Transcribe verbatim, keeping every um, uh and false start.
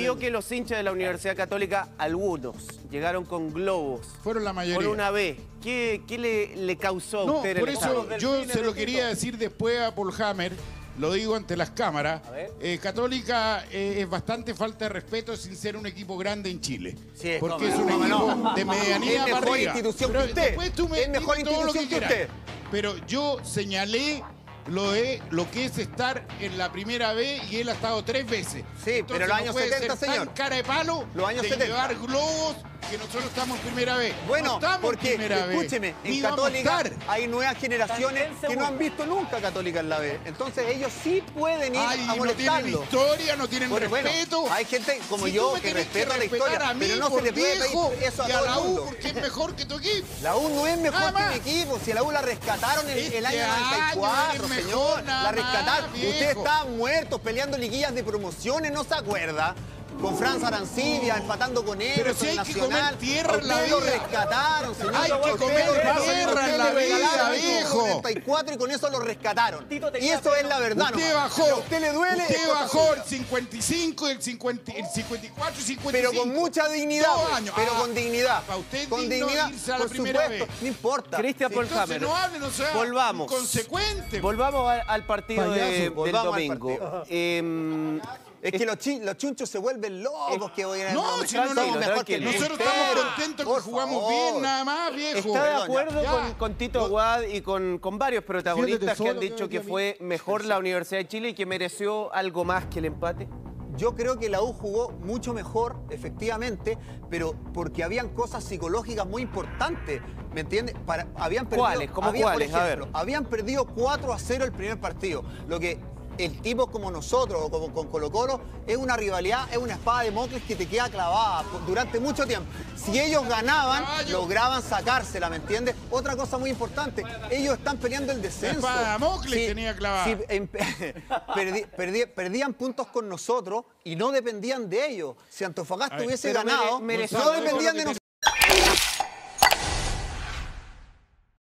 vio que los hinchas de la Universidad Católica, algunos, llegaron con globos. Fueron la mayoría. Con una B. ¿Qué, qué le, le causó a No, usted? por el eso estadio? yo se lo quería decir después a Paul Hammer, lo digo ante las cámaras. Eh, Católica eh, es bastante falta de respeto sin ser un equipo grande en Chile. Sí, porque no, es un no, equipo no. de medianía Es para mejor arriba. institución Pero que usted. después tú me Es mejor dime todo lo que institución que quieras. usted. Pero yo señalé lo, de, lo que es estar en la primera B y él ha estado tres veces. Sí, Entonces, pero los años no puede setenta, ser tan señor. cara de palo Los años de setenta. llevar globos que nosotros estamos en primera vez. Bueno, no estamos porque, en primera vez. escúcheme, en Ni vamos a Católica estar. hay nuevas generaciones que no han visto nunca Católica en la B. Entonces ellos sí pueden ir Ay, a no tienen molestarlo. historia, no tienen Bueno, bueno, respeto. hay gente como Si yo tú me que tenés respeta la respetar historia, a mí pero no se por le puede viejo pedir eso a y todo la el U mundo. porque es mejor que tu equipo. La U no es mejor Nada que más. mi equipo. Si la U la rescataron en Este el año año noventa y cuatro, eres señor. mejor, nada La rescataron. más, viejo. Ustedes estaban muertos peleando liguillas de promociones, ¿no se acuerda? Con Franz Arancibia, empatando con él, Pero si hay que Nacional. comer tierra en la Ustedes lo vida. rescataron, señor. Hay que Ustedes comer lo- tierra ustedes en la le regalaron vida, el viejo. noventa y cuatro y con eso lo rescataron. Y eso es la verdad. Usted ¿no? bajó. Si a usted le duele. Usted es cosa bajó suya. el cincuenta y cinco, el, cincuenta, el cincuenta y cuatro y cincuenta y Pero cinco. con mucha dignidad, Dos pues, años. pero Ah, con dignidad. para usted es con digno dignidad, irse a la por primera supuesto, vez. no importa. Cristian Sí. Paul Entonces Hammer. no hablen, o sea, Volvamos. inconsecuente. Volvamos al, al partido de- Payaso, del volvamos al domingo. partido. Eh, Es que los, chin- los chunchos se vuelven locos que voy a No, si no, somos no, mejor que el nosotros entero. estamos contentos que Por jugamos favor. bien, nada más, viejo. ¿Está de Perdón, acuerdo ya. con, con Tito Aguad y con, con varios protagonistas Siéntete que han solo, dicho que que fue mejor la Universidad de Chile y que mereció algo más que el empate? Yo creo que la U jugó mucho mejor, efectivamente, pero porque habían cosas psicológicas muy importantes, ¿me entiendes? Para, habían perdido, ¿Cuáles? ¿Cómo había, por cuáles? A ejemplo, habían perdido cuatro a cero el primer partido, lo que el tipo como nosotros o como con Colo Colo es una rivalidad, es una espada de Mocles que te queda clavada por- durante mucho tiempo. Si ellos ganaban, lograban sacársela, ¿me entiendes? Otra cosa muy importante, ellos están peleando el descenso. La espada de Mocles tenía clavada. si em- perdi- perdi- perdían puntos con nosotros y no dependían de ellos. Si Antofagasta A ver, hubiese pero mere- ganado, mereció- no dependían de Gonzalo,